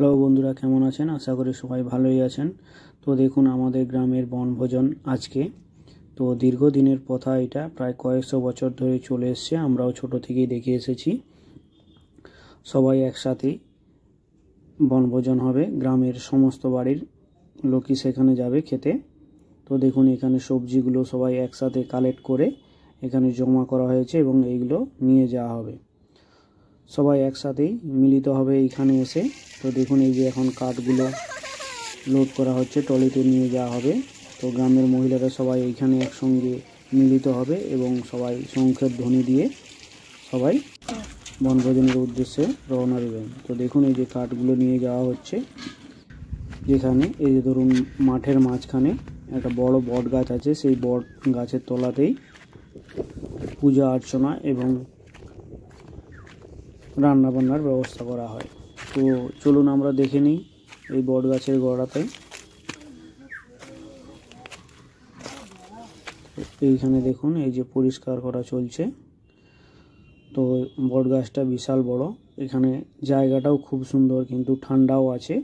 Hello বন্ধুরা, কেমন আছেন? আশা করি সবাই ভালোই আছেন। তো দেখুন আমাদের গ্রামের বনভোজন আজকে। তো দীর্ঘদিনের প্রথা, এটা প্রায় কয়েকশো বছর ধরে চলে এসছে। আমরাও ছোট থেকেই দেখে এসেছি। সবাই একসাথে বনভোজন হবে, গ্রামের সমস্ত বাড়ির লোকই সেখানে যাবে খেতে। তো দেখুন এখানে সবজিগুলো সবাই একসাথে কালেক্ট করে এখানে জমা করা হয়েছে এবং এইগুলো নিয়ে যাওয়া হবে। সবাই একসাথেই মিলিত হবে এইখানে এসে। তো দেখুন এই যে এখন কাঠগুলো লোড করা হচ্ছে, ট্রলিতে নিয়ে যাওয়া হবে। তো গ্রামের মহিলারা সবাই এইখানে একসঙ্গে মিলিত হবে এবং সবাই শঙ্খের ধ্বনি দিয়ে সবাই বনভোজনের উদ্দেশ্যে রওনা দেবেন। তো দেখুন এই যে কাঠগুলো নিয়ে যাওয়া হচ্ছে, যেখানে এই যে ধরুন মাঠের মাঝখানে একটা বড় বট গাছ আছে, সেই বট গাছের তলাতেই পূজা অর্চনা এবং রান্নাবান্নার ব্যবস্থা করা হয়। তো চলুন আমরা দেখে নিই এই বট গাছের গোড়াতে। এইখানে দেখুন এই যে পরিষ্কার করা চলছে। তো বট গাছটা বিশাল বড়, এখানে জায়গাটাও খুব সুন্দর, কিন্তু ঠান্ডাও আছে।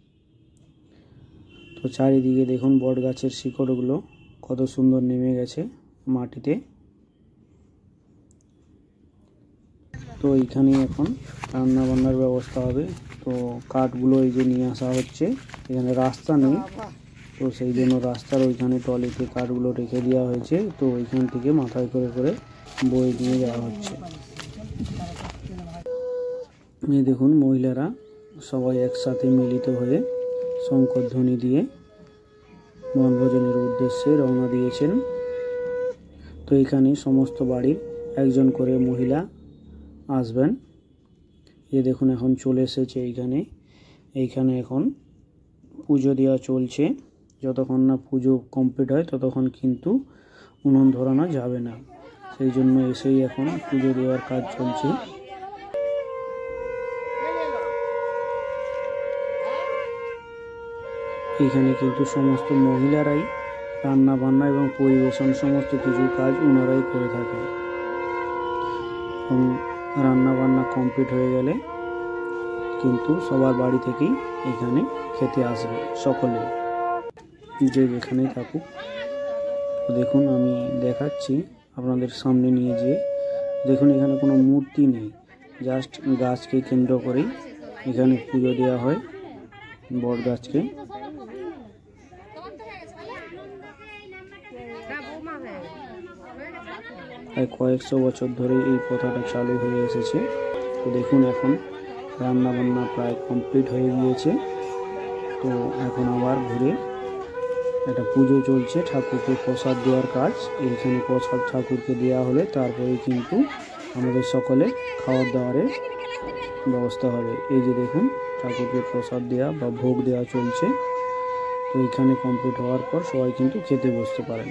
তো চারিদিকে দেখুন বট গাছের শিকড়গুলো কত সুন্দর নেমে গেছে মাটিতে। তো এইখানে এখন রান্না বান্নার ব্যবস্থা হবে। তো কাঠগুলো এই যে নিয়ে আসা হচ্ছে, এখানে রাস্তা নেই, তো সেই জন্য রাস্তার ওইখানে ট্রলিতে কাঠগুলো রেখে দেওয়া হয়েছে। তো ওইখান থেকে মাথায় করে করে বয়ে নিয়ে যাওয়া হচ্ছে। এই দেখুন মহিলারা সবাই একসাথে মিলিত হয়ে শঙ্খধ্বনি দিয়ে বনভোজনের উদ্দেশ্যে রওনা দিয়েছেন। তো এখানে সমস্ত বাড়ির একজন করে মহিলা আসবেন। এ দেখুন এখন চলে এসেছে এইখানে এখন পুজো দেওয়া চলছে। যতক্ষণ না পুজো কমপ্লিট হয় ততক্ষণ কিন্তু উনুন ধরানো যাবে না, সেই জন্য এসেই এখন পুজো দেওয়ার কাজ চলছে। এখানে কিন্তু সমস্ত মহিলারাই রান্না বান্না এবং পরিবেশন সমস্ত কিছু কাজ ওনারাই করে থাকেন। এবং রান্না বান্না কমপ্লিট হয়ে গেলে কিন্তু সবার বাড়ি থেকেই এখানে খেতে আসবে সকলে, যে যেখানেই থাকুক। দেখুন আমি দেখাচ্ছি আপনাদের সামনে নিয়ে যেয়ে। দেখুন এখানে কোনো মূর্তি নেই, জাস্ট গাছকে কেন্দ্র করেই এখানে পুজো দেওয়া হয়, বট গাছকে। প্রায় কয়েকশো বছর ধরে এই প্রথাটা চালু হয়ে এসেছে। তো দেখুন এখন রান্না বান্না প্রায় কমপ্লিট হয়ে গিয়েছে। তো এখন আবার ঘুরে একটা পুজো চলছে, ঠাকুরকে প্রসাদ দেওয়ার কাজ। এইখানে প্রসাদ ঠাকুরকে দেওয়া হলে তারপরেই কিন্তু আমাদের সকলে খাওয়ার দাওয়ারের ব্যবস্থা হবে। এই যে দেখুন ঠাকুরকে প্রসাদ দেওয়া বা ভোগ দেওয়া চলছে। তো এইখানে কমপ্লিট হওয়ার পর সবাই কিন্তু খেতে বসতে পারেন।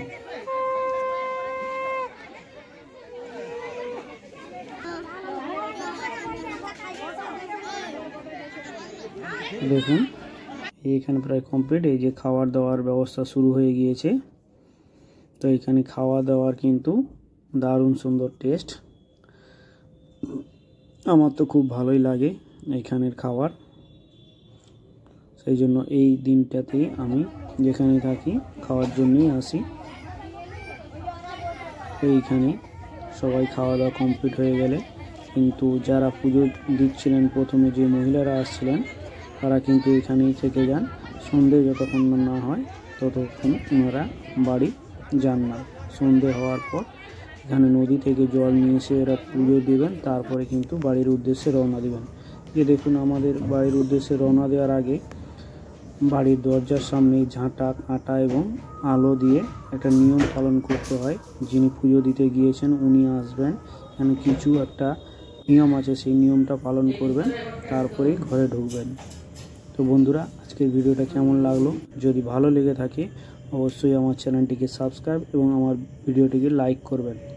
দেখুন এইখানে প্রায় কমপ্লিট। এই যে খাওয়ার দাওয়ার ব্যবস্থা শুরু হয়ে গিয়েছে। তো এখানে খাওয়া দাওয়ার কিন্তু দারুণ সুন্দর টেস্ট, আমার তো খুব ভালোই লাগে এইখানের খাবার। সেই জন্য এই দিনটাতে আমি যেখানে থাকি খাওয়ার জন্যই আসি। তো এইখানে সবাই খাওয়া দাওয়া কমপ্লিট হয়ে গেলে কিন্তু যারা পুজো দিচ্ছিলেন প্রথমে, যে মহিলারা আসছিলেন, তারা কিন্তু এখানেই থেকে যান। সন্ধে যতক্ষণ না হয় ততক্ষণ ওনারা বাড়ি যান না। সন্ধে হওয়ার পর এখানে নদী থেকে জল নিয়ে এসে এরা পুজো দেবেন, তারপরে কিন্তু বাড়ির উদ্দেশ্যে রওনা দেবেন। যে দেখুন আমাদের বাড়ির উদ্দেশ্যে রওনা দেওয়ার আগে বাড়ির দরজার সামনে ঝাঁটা, কাঁটা এবং আলো দিয়ে একটা নিয়ম পালন করতে হয়। যিনি পুজো দিতে গিয়েছেন উনি আসবেন, এখানে কিছু একটা নিয়ম আছে, সেই নিয়মটা পালন করবেন, তারপরেই ঘরে ঢুকবেন। তো বন্ধুরা, আজকের ভিডিওটা কেমন লাগলো? যদি ভালো লেগে থাকে অবশ্যই আমার চ্যানেলটিকে সাবস্ক্রাইব এবং আমার ভিডিওটিকে লাইক করবেন।